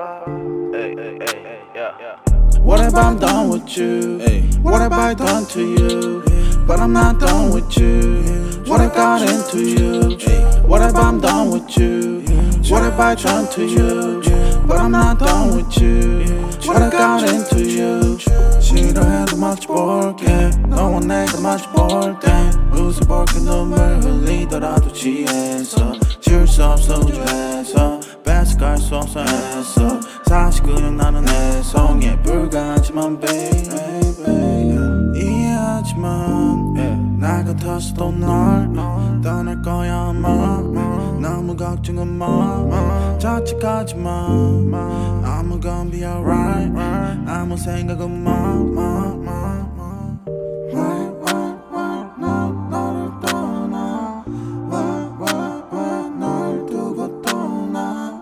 What if I'm done with you? What have I done to you? But I'm not done with you. What I got into you? What if I'm done with you? What have I done to you? But I'm not done with you. What I got into you? 싫어해도 마치 볼게 너와 내가 마치 볼때 웃어볼게 눈물 흘리더라도 취해서 지울 수 없어 우주에서 뺏어갈 수 없어 해서 사실 그냥 나는 애송에 불가하지만 baby 이해하지만 나 같았어도 널 떠날 거야 아마 너무 걱정은 마 자책하지마 I'm gonna be alright 아무 생각은 마 너를 떠나 왜 널 두고 떠나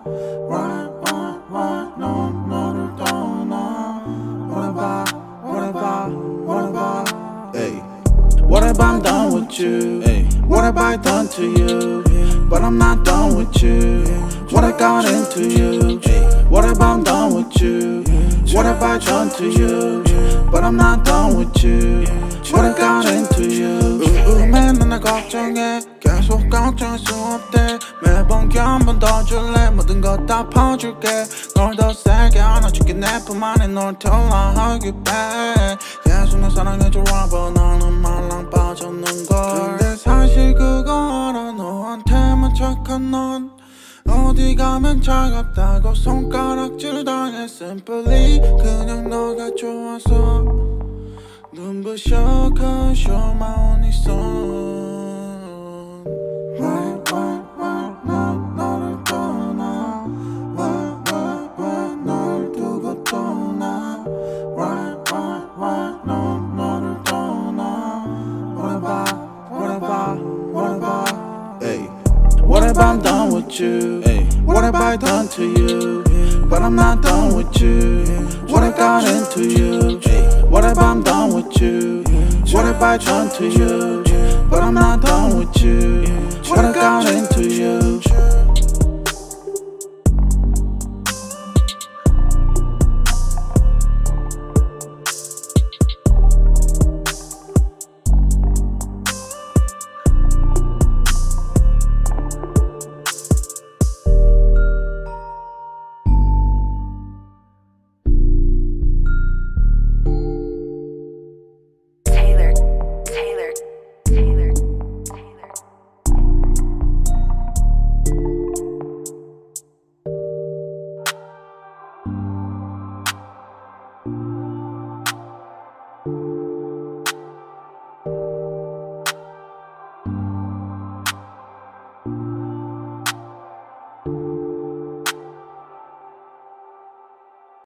넌 너를 떠나 What if I'm done with you? What have I done to you? But I'm not done with you. What I got into you? What if I'm done with you? What have I done to you? But I'm not done with you. What I got into you? 맨날 날 걱정해 계속 걱정할 수 없대 매번 한 번 더 줄래 모든 것 다 퍼줄게 널 더 세게 안아줄게 내 품 안에 널 till I hug you back 계속 날 사랑해줘 rubber 나는 말랑 빠졌는걸 근데 사실 그거 알아 너한테만 착한 넌 어디 가면 차갑다고 손가락질 당해 simply 그냥 너가 좋아서 눈부셔 cause you're my only son 너를 떠나 왜 널 두고 떠나 넌 너를 떠나 What if I'm done with you? What have I done to you? But I'm not done with you. What I got into you? What if I'm done with you? What have I done to you? But I'm not done with you. What I got into you?